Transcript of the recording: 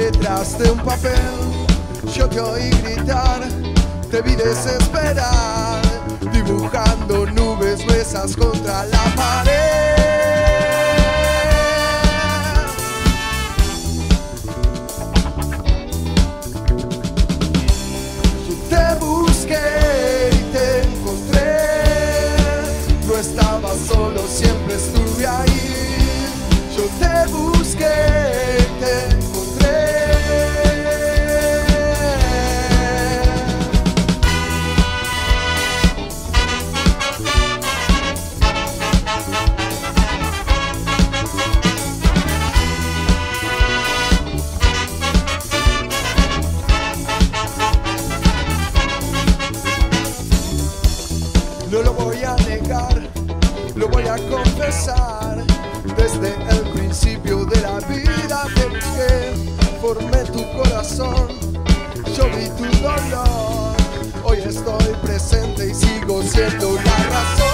detrás de un papel. Yo te oí gritar, te vi desesperar, dibujando nubes gruesas contra la pared. Yo te busqué y te encontré, no estaba solo, siempre estuve ahí. Yo te busqué y te encontré. No lo voy a negar, lo voy a confesar. Desde el principio de la vida te busqué, formé tu corazón, yo vi tu dolor. Hoy estoy presente y sigo siendo la razón.